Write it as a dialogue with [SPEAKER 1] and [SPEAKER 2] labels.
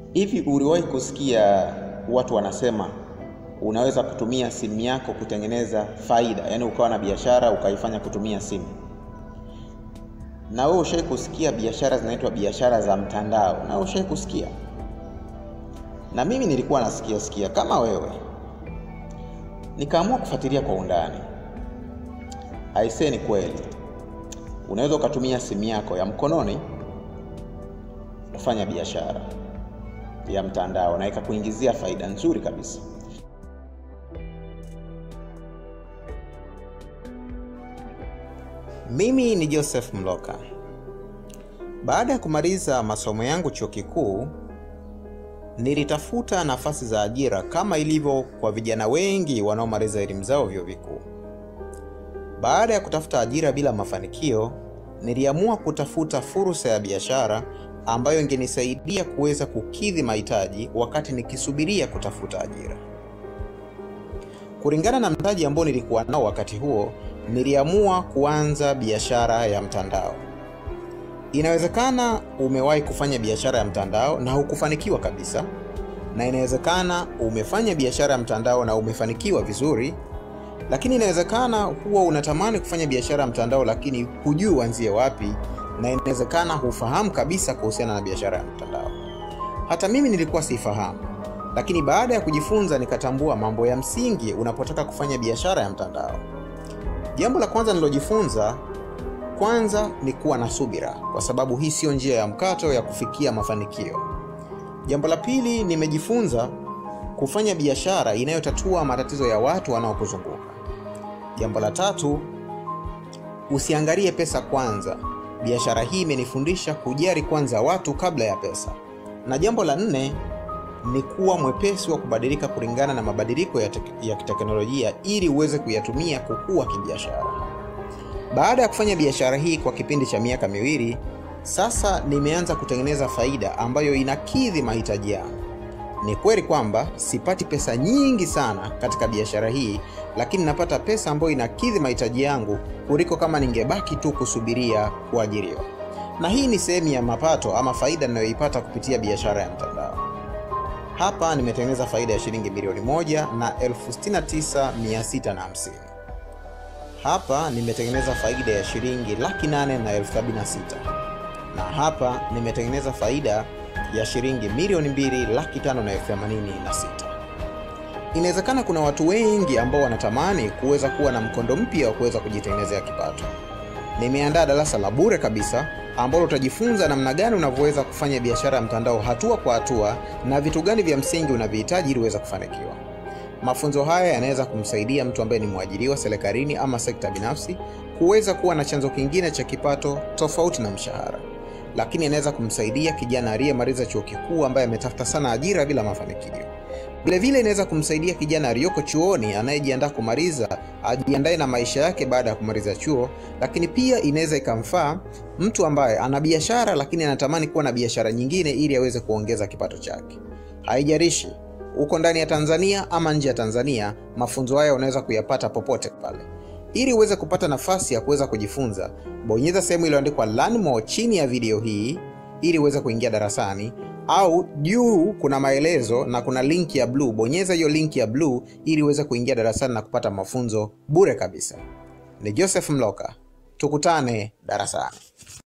[SPEAKER 1] Hivi uliwahi kusikia watu wanasema unaweza kutumia simu yako kutengeneza faida, yani ukawa na biashara ukaifanya kutumia simu? Na wewe ushawahi kusikia biashara zinaitwa biashara za mtandao? Na wewe ushawahi kusikia? Na mimi nilikuwa nasikia kama wewe. Nikaamua kufuatilia kwa undani. Aisee, ni kweli. Unaweza ukatumia simu yako ya mkononi kufanya biashara ya mtandao na ikakuingizia faida nzuri kabisa. Mimi ni Joseph Mloka. Baada ya kumaliza masomo yangu chuo kikuu, nilitafuta nafasi za ajira kama ilivyo kwa vijana wengi wanaomaliza elimu zao vyuo vikuu. Baada ya kutafuta ajira bila mafanikio, niliamua kutafuta fursa ya biashara ambayo ingenisaidia kuweza kukidhi mahitaji wakati nikisubiria kutafuta ajira. Kulingana na mtaji ambao nilikuwa nao wakati huo, niliamua kuanza biashara ya mtandao. Inawezekana umewahi kufanya biashara ya mtandao na hukufanikiwa kabisa, na inawezekana umefanya biashara ya mtandao na umefanikiwa vizuri, lakini inawezekana huwa unatamani kufanya biashara ya mtandao lakini hujui uanzie wapi, na inawezekana hufahamu kabisa kuhusiana na biashara ya mtandao. Hata mimi nilikuwa sifahamu, lakini baada ya kujifunza nikatambua mambo ya msingi unapotaka kufanya biashara ya mtandao. Jambo la kwanza nilojifunza ni kuwa na subira, kwa sababu hii sio njia ya mkato ya kufikia mafanikio. Jambo la pili, nimejifunza kufanya biashara inayotatua matatizo ya watu wanaokuzunguka. Jambo la tatu, usiangalie pesa kwanza. Biashara hii imenifundisha kujali kwanza watu kabla ya pesa. Na jambo la nne ni kuwa mwepesi wa kubadilika kulingana na mabadiliko ya kiteknolojia ili uweze kuyatumia kukua kibiashara. Baada ya kufanya biashara hii kwa kipindi cha miaka 2, sasa nimeanza kutengeneza faida ambayo inakidhi mahitaji yangu. Ni kweli kwamba sipati pesa nyingi sana katika biashara hii, lakini napata pesa ambayo inakidhi mahitaji yangu kuliko kama ningebaki tu kusubiria kuajiriwa. Na hii ni sehemu ya mapato ama faida ninayoipata kupitia biashara ya mtandao. Hapa nimetengeneza faida ya shilingi milioni 1,69,650. Hapa nimetengeneza faida ya shilingi 8,876,000. Na hapa nimetengeneza faida ya shilingi milioni 2,586,000. Inawezekana kuna watu wengi ambao wanatamani kuweza kuwa na mkondo mpya wa kuweza kujitengenezea kipato. Nimeandaa darasa la bure kabisa ambalo utajifunza namna gani unavyoweza kufanya biashara ya mtandao hatua kwa hatua na vitu gani vya msingi unavihitaji ili uweze kufanikiwa. Mafunzo haya yanaweza kumsaidia mtu ambaye ni mwajiriwa serikalini ama sekta binafsi kuweza kuwa na chanzo kingine cha kipato tofauti na mshahara. Lakini yanaweza kumsaidia kijana aliyemaliza chuo kikuu ambaye ametafuta sana ajira bila mafanikio. Vile vile inaweza kumsaidia kijana aliyoko chuoni anayejiandaa kumaliza ajiandae na maisha yake baada ya kumaliza chuo, lakini pia inaweza ikamfaa mtu ambaye ana biashara lakini anatamani kuwa na biashara nyingine ili aweze kuongeza kipato chake. Haijalishi uko ndani ya Tanzania ama nje ya Tanzania, mafunzo haya unaweza kuyapata popote pale. Ili uweze kupata nafasi ya kuweza kujifunza, bonyeza sehemu iliyoandikwa Learn More chini ya video hii ili uweze kuingia darasani, au juu kuna maelezo na kuna link ya blue. Bonyeza hiyo link ya blue ili uweze kuingia darasani na kupata mafunzo bure kabisa. Ni Joseph Mloka. Tukutane darasani.